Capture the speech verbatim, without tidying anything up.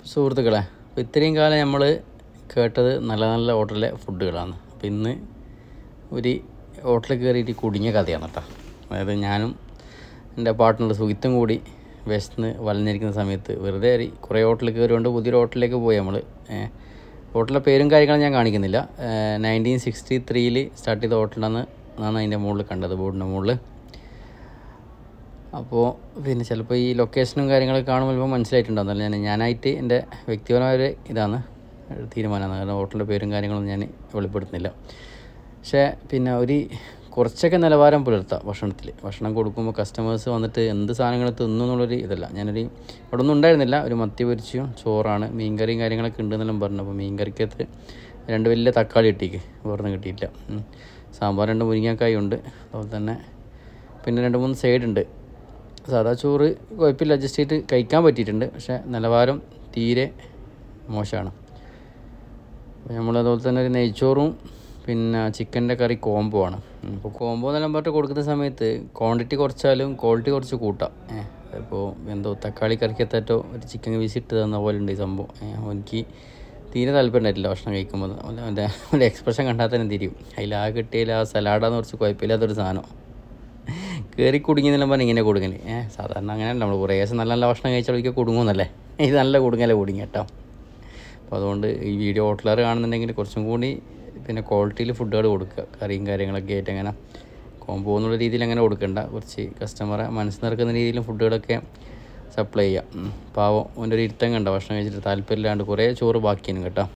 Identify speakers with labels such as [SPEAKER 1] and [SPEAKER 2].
[SPEAKER 1] സുഹൃത്തുക്കളെ, അപ്പോൾ ഇത്രയും കാലം നമ്മൾ കേട്ടത് നല്ല നല്ല ഹോട്ടലിലെ ഫുഡുകളാണ്. അപ്പോൾ ഇന്ന് ഒരു ഹോട്ടലിൽ കയറിയിട്ട് കുടുങ്ങിയ കഥയാണ് കേട്ടോ. അതായത് ഞാനും എൻ്റെ പാർട്ട്ണർ സുഹിത്തും കൂടി വിശന്ന് വലഞ്ഞിരിക്കുന്ന സമയത്ത് വെറുതെ കുറേ ഹോട്ടലിൽ കയറിക്കൊണ്ട് പുതിയൊരു ഹോട്ടലിലേക്ക് പോയി നമ്മൾ. ഹോട്ടലിലെ പേരും കാര്യങ്ങളും ഞാൻ കാണിക്കുന്നില്ല. നയൻറ്റീൻ സിക്സ്റ്റി ത്രീയിൽ സ്റ്റാർട്ട് ചെയ്ത ഹോട്ടലാണെന്ന് എന്നാണ് അതിൻ്റെ മുകളിൽ കണ്ടത്, ബോർഡിൻ്റെ മുകളിൽ. അപ്പോൾ പിന്നെ ചിലപ്പോൾ ഈ ലൊക്കേഷനും കാര്യങ്ങളൊക്കെ കാണുമ്പോൾ ചിലപ്പോൾ മനസ്സിലായിട്ടുണ്ടാകുന്നല്ല. ഞാൻ ഞാനായിട്ട് എൻ്റെ വ്യക്തിപരമായ ഒരു ഇതാണ് തീരുമാനമാണ്. കാരണം ഹോട്ടലിൻ്റെ പേരും കാര്യങ്ങളൊന്നും ഞാൻ വെളിപ്പെടുത്തുന്നില്ല. പക്ഷേ പിന്നെ ഒരു കുറച്ചൊക്കെ നിലവാരം പുലർത്താം ഭക്ഷണത്തിൽ. ഭക്ഷണം കൊടുക്കുമ്പോൾ കസ്റ്റമേഴ്സ് വന്നിട്ട് എന്ത് സാധനങ്ങൾ തിന്നു എന്നുള്ളൊരു ഇതല്ല. ഞാനൊരു അവിടെ ഒന്നും ഉണ്ടായിരുന്നില്ല. ഒരു മത്തി പൊരിച്ചും ചോറാണ്, മീൻകറിയും കാര്യങ്ങളൊക്കെ ഉണ്ടെന്നെല്ലാം പറഞ്ഞു. അപ്പോൾ മീൻകറിക്കകത്ത് രണ്ട് വലിയ തക്കാളി ഇട്ടിക്ക് വേറൊന്നും കിട്ടിയില്ല. സാമ്പാർ രണ്ട് മുരിങ്ങക്കായ ഉണ്ട്. അതുപോലെ തന്നെ പിന്നെ രണ്ട് മൂന്ന് സൈഡുണ്ട്. സാധാ ചോറ് കുഴപ്പമില്ല, അഡ്ജസ്റ്റ് ചെയ്തിട്ട് കഴിക്കാൻ പറ്റിയിട്ടുണ്ട്. പക്ഷേ നിലവാരം തീരെ മോശമാണ്. നമ്മൾ അതുപോലെ തന്നെ ഒരു നെയ്ച്ചോറും പിന്നെ ചിക്കൻ്റെ കറി കോംബോ ആണ്. ഇപ്പോൾ കോംബോ എന്നെല്ലാം പറഞ്ഞിട്ട് കൊടുക്കുന്ന സമയത്ത് ക്വാണ്ടിറ്റി കുറച്ചാലും ക്വാളിറ്റി കുറച്ച് കൂട്ടാം. ഇപ്പോൾ എന്തോ തക്കാളി കറിക്കത്തേറ്റോ ഒരു ചിക്കൻ പീസ് ഇട്ട് തന്ന പോലെ ഉണ്ട് ഈ സംഭവം. എനിക്ക് തീരെ താല്പര്യം ഉണ്ടായിട്ടില്ല ഭക്ഷണം കഴിക്കുമ്പോൾ. അവൻ്റെ അവൻ്റെ എക്സ്പ്രഷൻ കണ്ടാൽ തന്നെ തിരിയും. അതിൽ ആ കിട്ടിയതിൽ ആ സലാഡാന്ന് കുറച്ച് കുഴപ്പമില്ലാത്തൊരു സാധനം കയറി കുടുങ്ങിയെന്നെല്ലാം പറഞ്ഞാൽ ഇങ്ങനെ കൊടുക്കല്. ഏഹ് സാധാരണ അങ്ങനെയല്ല, നമ്മൾ കുറേ ദിവസം നല്ല നല്ല ഭക്ഷണം കഴിച്ചാൽ ഒരിക്കൽ കുടുങ്ങുമെന്നല്ലേ. ഇത് നല്ല കുടുങ്ങല്ലേ കുടുങ്ങി കേട്ടോ. അപ്പോൾ അതുകൊണ്ട് ഈ വീഡിയോ ഹോട്ടലുകാർ കാണുന്നുണ്ടെങ്കിൽ കുറച്ചും കൂടി പിന്നെ ക്വാളിറ്റിയിൽ ഫുഡുകൾ കൊടുക്കുക. കറിയും കാര്യങ്ങളൊക്കെ ആയിട്ട് അങ്ങനെ കോംബോ എന്നുള്ള രീതിയിൽ അങ്ങനെ കൊടുക്കണ്ട. കുറച്ച് കസ്റ്റമറെ മനസ്സ് നിറക്കുന്ന രീതിയിലും ഫുഡുകളൊക്കെ സപ്ലൈ ചെയ്യാം. പാവം അവൻ്റെ ഒരു ഇരുത്തം കണ്ട ഭക്ഷണം കഴിച്ചിട്ട് താല്പര്യമില്ലാണ്ട് കുറേ ചോറ് ബാക്കിയാണ് കേട്ടോ.